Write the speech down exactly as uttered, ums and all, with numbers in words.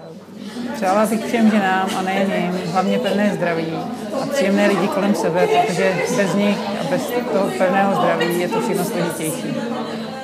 Přála bych všem ženám a nejen jim, hlavně pevné zdraví a příjemné lidi kolem sebe, protože bez nich a bez toho pevného zdraví je to všechno složitější.